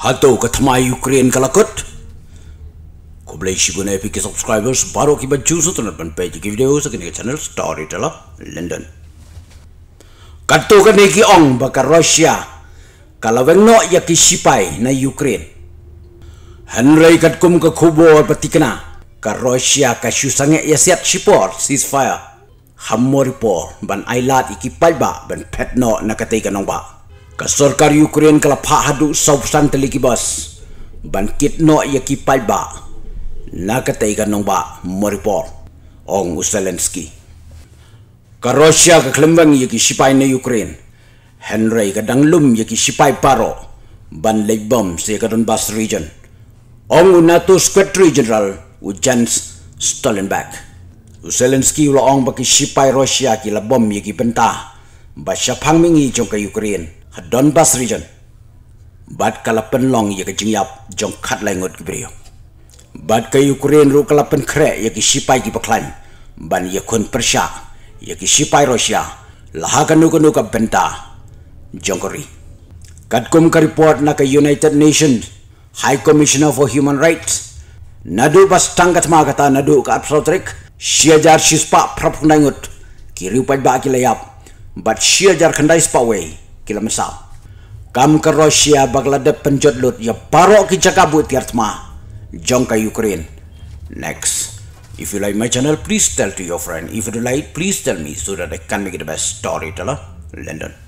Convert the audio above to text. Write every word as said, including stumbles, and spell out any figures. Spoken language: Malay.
Hato ka thma Ukraine kalakot. Ko boleh shibun epic subscribers baru ki baju sutunan pan page ki video sa kini channel Storyteller London. Kato ka neki ong baka Russia kalaweng no ya ki sipai na Ukraine. Henry kat kum ka khubor patikna ka Russia ka syusange ya siat sipor ceasefire. Hammoripor ban ailat iki palba ban petno nakatay kanong ba. Ka sarkar Ukraine kala phahadu sausan teliki bas ban kitno yaki palba nakatay kanong ba moripor ong Zelensky. Ka Russia ka klembang yaki sipay na Ukraine. Henry ka danglum yaki sipay paro ban legbom sa Donbas region. Ong NATO Secretary General Jens Stoltenberg. Zelensky ulo ong baki sipay Russia ki labom yaki benta ba siya pangmingi jong ka Ukraine ha Donbas region. Bat kalapan long yaki jingyap jong katlay ngot kibriyo. Bat ka Ukraine ru kalapan kre yaki sipay ki baklan ban yakun persya yaki sipay Russia lahakan nuka nuka benta jong kori. Katkum ka report na ka United Nations High Commissioner for Human Rights nadu bas tangkat magata nadu ka absotrik siajar sispa prapunangut kiri upad ba kilayap bat siajar kandai spaway kila mesal kam ke Russia baglada penjodlut ya paro ki jakabut yartma jong ka Ukraine. Next, if you like my channel, please tell to your friend. If you like, please tell me so that I can make it the best storyteller London.